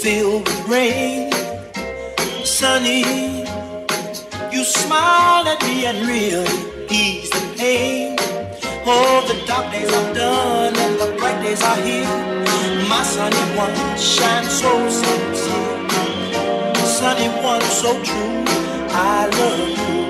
filled with rain. Sunny, you smile at me and really ease the pain. Oh, the dark days are done and the bright days are here. My sunny one shines so sincere. Sunny one so true, I love you.